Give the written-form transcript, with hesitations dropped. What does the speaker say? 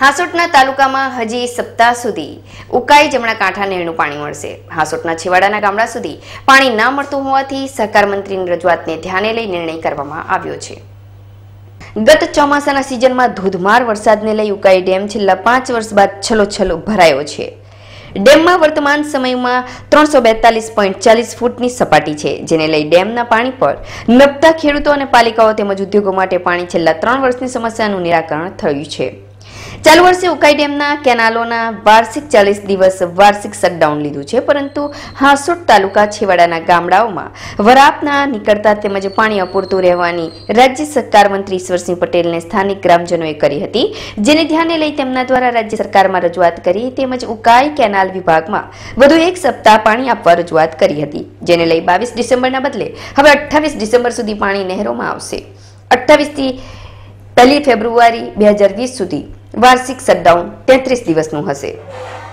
હાસોટના તાલુકામાં હજી સપ્તાહ સુધી ઉકાઈ જમણા કાંઠા નહેરનું પાણી મળશે. હાસોટના છેવાડાના ગામડા સુધી પાણી ના મળતું હોવાથી સહકાર મંત્રીની રજૂઆતને ધ્યાને લઈ નિર્ણય કરવામાં આવ્યો છે. ગત ચોમાસાના સિઝનમાં ધોધમાર વરસાદને લઈ ઉકાઈ ડેમ છેલ્લા 5 વર્ષ બાદ છલોછલ ભરાયો છે. ડેમમાં વર્તમાન સમયમાં 342.40 ફૂટની સપાટી છે, જેને લઈ ડેમના પાણી પર નભતા ખેડૂતો અને પાલિકાઓ તેમજ ઉદ્યોગો માટે પાણી છેલ્લા 3 વર્ષની સમસ્યાનું નિરાકરણ થયું છે. ચાલુ વર્ષે ઉકાઈ ડેમના કેનાલોના વાર્ષિક 40 દિવસ વાર્ષિક શટડાઉન લીધું છે, પરંતુ હાસોટ તાલુકા છેવાડાના ગામડાઓમાં વરાપના નીકળતા તેમજ પાણી અપૂરતું રહેવાની રાજ્ય સરકાર મંત્રી ઈશ્વરસિંહ પટેલને સ્થાનિક ગ્રામજનોએ કરી હતી, જેને ધ્યાને લઈ તેમના દ્વારા રાજ્ય સરકારમાં રજૂઆત કરી તેમજ ઉકાઈ કેનાલ વિભાગમાં વધુ 1 સપ્તાહ પાણી આપવા રજૂઆત કરી હતી, જેને લઈ 22 ડિસેમ્બરના બદલે હવે 28 ડિસેમ્બર સુધી પાણી નહેરોમાં આવશે. 28 થી 1 ફેબ્રુઆરી 2020 સુધી વાર્ષિક શટડાઉન 33 દિવસનું હશે.